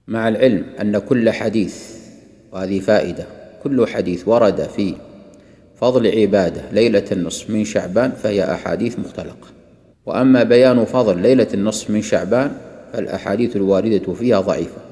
مع العلم أن كل حديث، وهذه فائدة، كل حديث ورد في فضل عبادة ليلة النصف من شعبان فهي أحاديث مختلقة. وأما بيان فضل ليلة النصف من شعبان فالأحاديث الواردة فيها ضعيفة.